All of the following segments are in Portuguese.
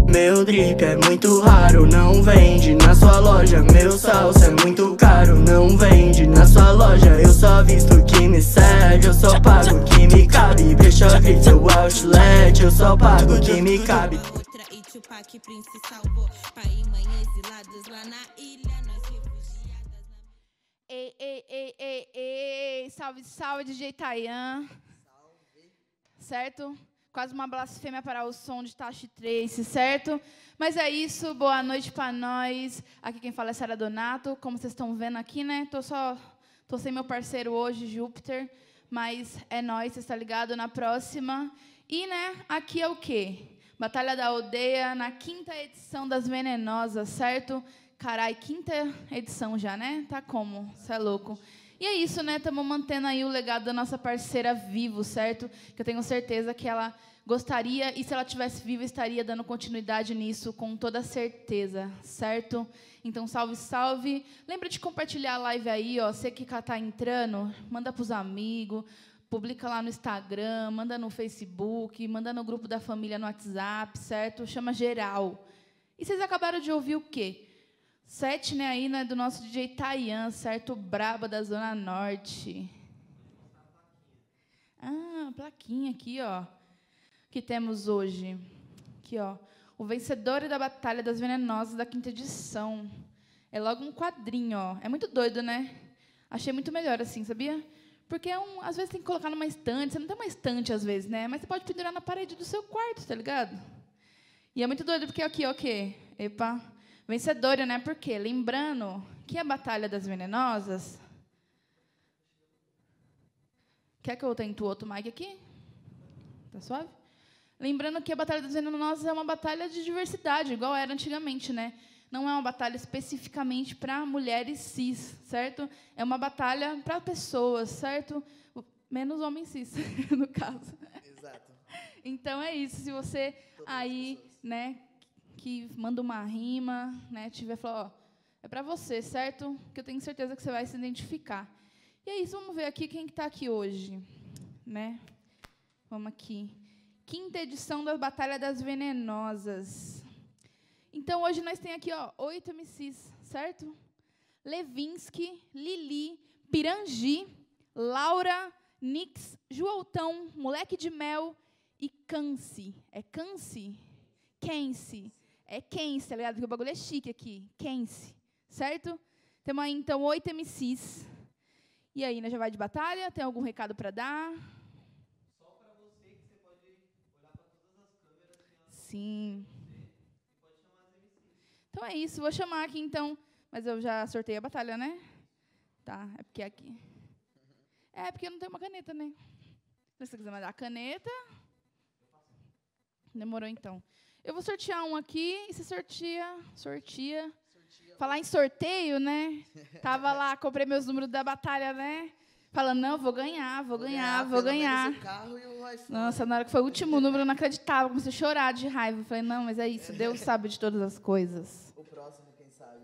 Meu drip é muito raro, não vende na sua loja. Meu salsa é muito caro, não vende na sua loja. Eu só visto o que me serve, eu só pago o que me cabe. Deixa grito o outlet, eu só pago o que me cabe. Outra e Tupac Prince salvou pai e mãe exilados lá na ilha, nós refugiadas na... Ei, ei, ei, ei, ei, salve, salve, DJ Tayan. Salve. Certo? Quase uma blasfêmia para o som de Tashi Trace, certo? Mas é isso, boa noite para nós. Aqui quem fala é Sara Donato, como vocês estão vendo aqui, né? Tô sem meu parceiro hoje, Júpiter, mas é nóis, você está ligado? Na próxima. E, né, aqui é o quê? Batalha da Aldeia, na 5ª edição das Venenosas, certo? Carai, 5ª edição já, né? Tá como? Você é louco. E é isso, né? Estamos mantendo aí o legado da nossa parceira vivo, certo? Que eu tenho certeza que ela gostaria, e se ela estivesse viva, estaria dando continuidade nisso, com toda certeza, certo? Então, salve, salve. Lembra de compartilhar a live aí, ó. Você que tá entrando, manda para os amigos, publica lá no Instagram, manda no Facebook, manda no grupo da família no WhatsApp, certo? Chama geral. E vocês acabaram de ouvir o quê? Set, né, aí, né, do nosso DJ Tayan, certo? Braba da Zona Norte. Ah, plaquinha aqui, ó. Que temos hoje. Aqui, ó. O vencedor da Batalha das Venenosas da 5ª edição. É logo um quadrinho, ó. É muito doido, né? Achei muito melhor assim, sabia? Porque às vezes tem que colocar numa estante. Você não tem uma estante, às vezes, né? Mas você pode pendurar na parede do seu quarto, tá ligado? E é muito doido, porque aqui, ó, o quê? Epa. Vencedora, né? Por quê? Lembrando que a Batalha das Venenosas... Quer que eu tente o outro mic aqui? Tá suave? Lembrando que a Batalha das Venenosas é uma batalha de diversidade, igual era antigamente, né? Não é uma batalha especificamente para mulheres cis, certo? É uma batalha para pessoas, certo? Menos homens cis, no caso. Exato. Então é isso. Se você aí, né, que manda uma rima, né, tiver falando, ó, é para você, certo? Que eu tenho certeza que você vai se identificar. E é isso, vamos ver aqui quem está aqui hoje, né? Vamos aqui. 5ª edição da Batalha das Venenosas. Então, hoje nós temos aqui, ó, 8 MCs, certo? Levinsky, Lili, Pirangi, Laura, Nix, Joeltão, Moleque de Mel e Canci. É Canci? Kenci. É Kenci, tá ligado? Porque o bagulho é chique aqui. Kenci, certo? Temos aí, então, 8 MCs. E aí, né, já vai de batalha? Tem algum recado para dar? Só para você que você pode olhar para todas as câmeras. Sim. Você pode chamar as MCs. Então é isso, vou chamar aqui, então. Mas eu já sorteei a batalha, né? Tá, é porque aqui... É, porque eu não tenho uma caneta, né? Se você quiser mandar a caneta... Demorou, então. Eu vou sortear um aqui e você sortia. Falar em sorteio, né? Tava lá, comprei meus números da batalha, né? Falando, não, vou ganhar. Pelo menos o carro e o iPhone. Nossa, na hora que foi o último número, eu não acreditava. Comecei a chorar de raiva. Falei, não, mas é isso. Deus sabe de todas as coisas. O próximo, quem sabe?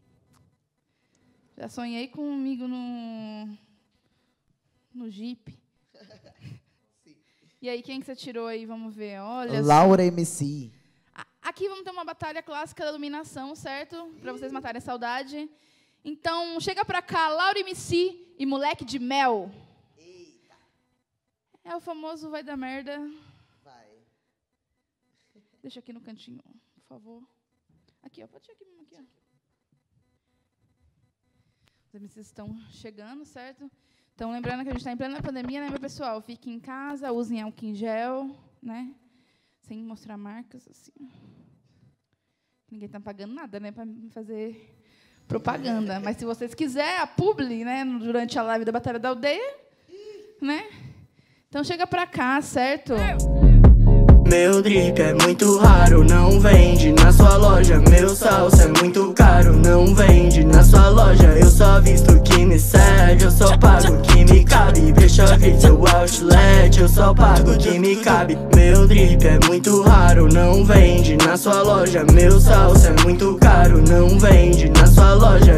Já sonhei comigo no Jeep. Sim. E aí, quem que você tirou aí? Vamos ver. Olha Laura MC. Aqui vamos ter uma batalha clássica da iluminação, certo? Para vocês matarem a saudade. Então, chega pra cá, Laura MC e Moleque de Mel. Eita. É o famoso vai dar merda. Vai. Deixa aqui no cantinho, por favor. Aqui, ó. Pode tirar aqui, ó. Os MCs estão chegando, certo? Então, lembrando que a gente está em plena pandemia, né, meu pessoal? Fiquem em casa, usem álcool em gel, né? Sem mostrar marcas, assim. Ninguém está pagando nada, né, para fazer propaganda. Mas se vocês quiserem, a publi, né, durante a live da Batalha da Aldeia, né? Então chega para cá, certo? Meu drip é muito raro, não vende na sua loja. Meu salsa é muito caro, não vende na sua loja. Eu só visto o que me serve, eu só pago o que me cabe. Deixa grito o outlet, eu só pago o que me cabe. Meu drip é muito raro, não vende na sua loja. Meu salsa é muito caro, não vende na sua loja.